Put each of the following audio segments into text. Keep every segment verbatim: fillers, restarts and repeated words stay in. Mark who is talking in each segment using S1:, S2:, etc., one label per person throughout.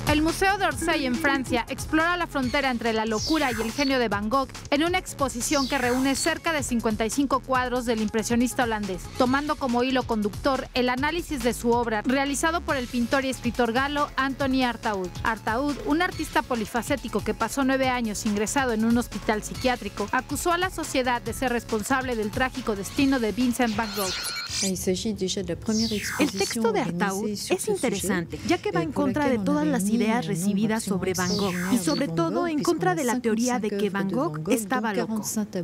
S1: El Museo d'Orsay en Francia explora la frontera entre la locura y el genio de Van Gogh en una exposición que reúne cerca de cincuenta y cinco cuadros del impresionista holandés, tomando como hilo conductor el análisis de su obra realizado por el pintor y escritor galo Anthony Artaud. Artaud, un artista polifacético que pasó nueve años ingresado en un hospital psiquiátrico, acusó a la sociedad de ser responsable del trágico destino de Vincent Van Gogh.
S2: El texto de Artaud es interesante, ya que va en contra de todas las ideas recibidas sobre Van Gogh y sobre todo en contra de la teoría de que Van Gogh estaba loco.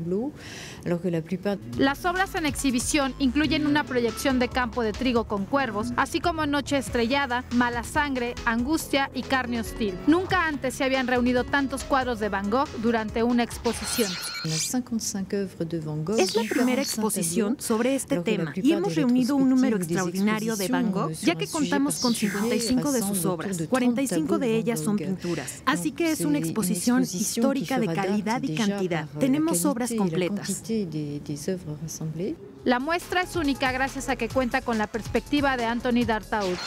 S1: Las obras en exhibición incluyen una proyección de Campo de trigo con cuervos, así como Noche estrellada, Mala sangre, Angustia y Carne hostil. Nunca antes se habían reunido tantos cuadros de Van Gogh durante una exposición.
S2: Es la primera exposición sobre este tema y hemos reunido un número extraordinario de Van Gogh, ya que contamos con cincuenta y cinco de sus obras, cuarenta y cinco de ellas son pinturas. Así que es una exposición histórica de calidad y cantidad. Tenemos obras completas.
S1: La muestra es única gracias a que cuenta con la perspectiva de Anthony Artaud.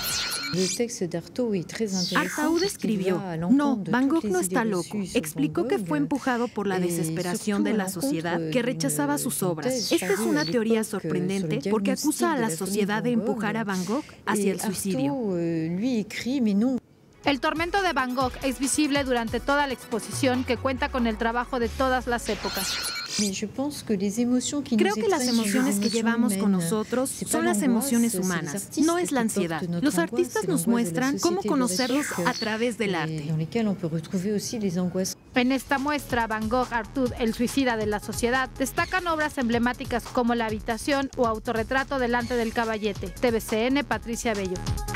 S2: Artaud escribió: no, Van Gogh no está loco. Explicó que fue empujado por la desesperación de la sociedad que rechazaba sus obras. Esta es una teoría sorprendente porque acusa a la sociedad de empujar a Van Gogh hacia el suicidio.
S1: El tormento de Van Gogh es visible durante toda la exposición, que cuenta con el trabajo de todas las épocas.
S2: Creo que las emociones que llevamos con nosotros son las emociones humanas, no es la ansiedad. Los artistas nos muestran cómo conocerlos a través del arte.
S1: En esta muestra, Van Gogh, Artaud, el suicida de la sociedad, destacan obras emblemáticas como La habitación o Autorretrato delante del caballete. T V C N, Patricia Bello.